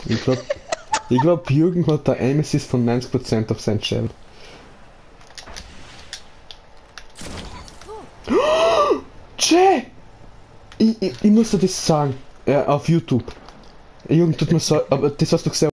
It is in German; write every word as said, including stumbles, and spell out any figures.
Ich glaub, ich glaub Jürgen hat der Aim Assist von neunzig Prozent auf sein Shell. Jay! Ich, ich, ich muss dir das sagen. Äh, auf YouTube. Jürgen, tut mir so, aber das hast du gesehen.